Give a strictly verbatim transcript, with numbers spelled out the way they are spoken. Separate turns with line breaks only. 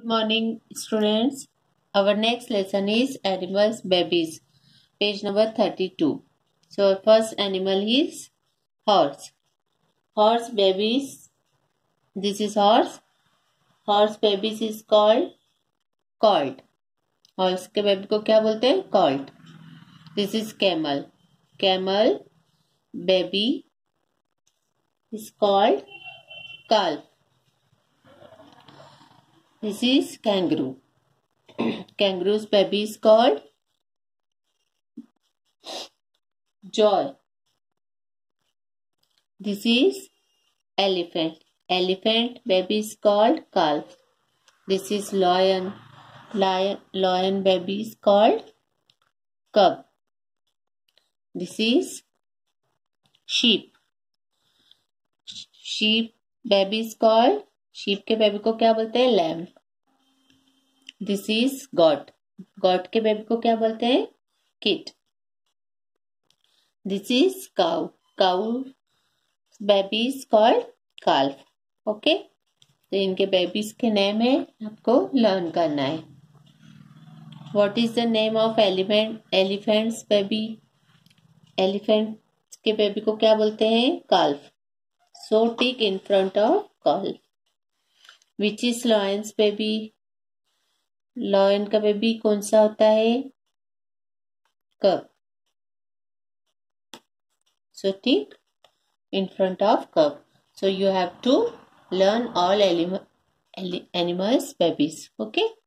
morning, students. Our next lesson is animals babies, page number thirty-two. So our first animal is horse. Horse babies. This is horse. Horse babies is called colt. Horse के baby को क्या बोलते हैं? Colt. This is camel. Camel baby is called calf. This is kangaroo. Kangaroo's baby is called joy. This is elephant. Elephant baby is called calf. This is lion. Lion, lion baby is called cub. This is sheep. Sheep baby is called, sheep के baby को क्या बोलते हैं? Lamb. This is goat. Goat के baby को क्या बोलते हैं? Kid. This is cow. Cow baby is called calf. Okay? तो इनके बेबीज के नेम है, आपको लर्न करना है. What is the name of elephant? Elephant's baby. Elephant के बेबी को क्या बोलते हैं? Calf. So tick in front of calf. Which is lion's baby? Lion का बेबी कौन सा होता है? Cub. So tick in front of cub. So you have to learn all animals babies. Okay.